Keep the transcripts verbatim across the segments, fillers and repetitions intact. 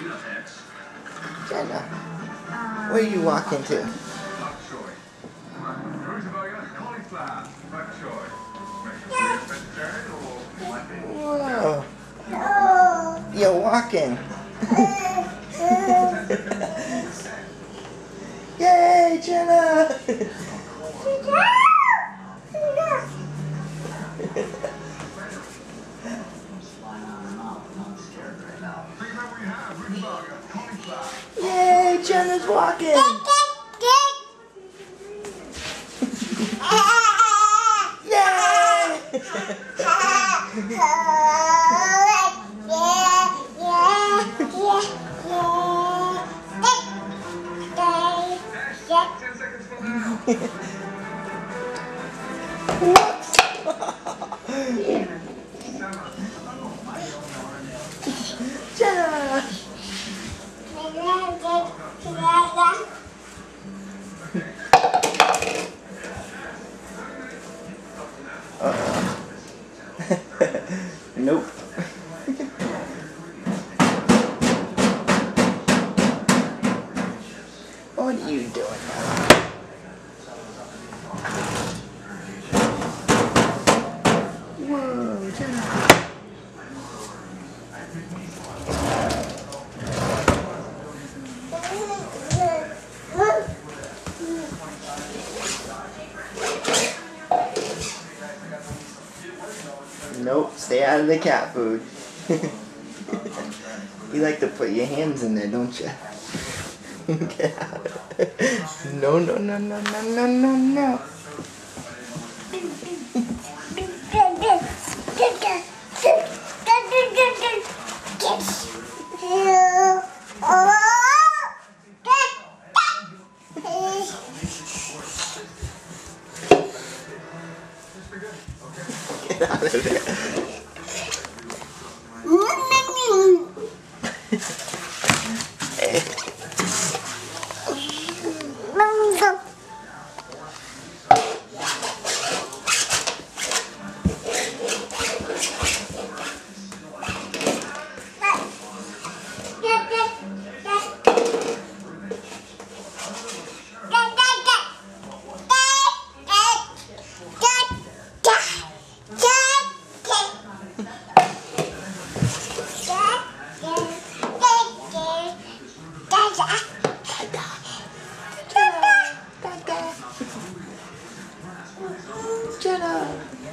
Jenna, where are you walking to? Whoa. You're walking. Yay, Jenna! Yay, Jenna's walking! Jenna! Uh-oh. Nope. What are you doing now? Whoa, Jenna. Nope, stay out of the cat food. You like to put your hands in there, don't you? Get out. No, no, no, no, no, no, no, no. Get out of there. Jenna!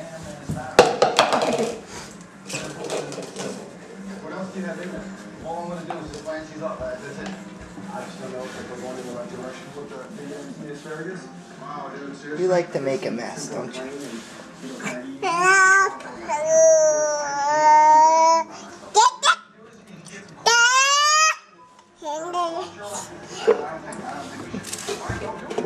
What else do you have in there? All I'm going to do is just line these up. That's it. I just don't know if we're going in the right direction with the, the asparagus. Wow, dude, seriously. You like to make a mess, don't you? Hello.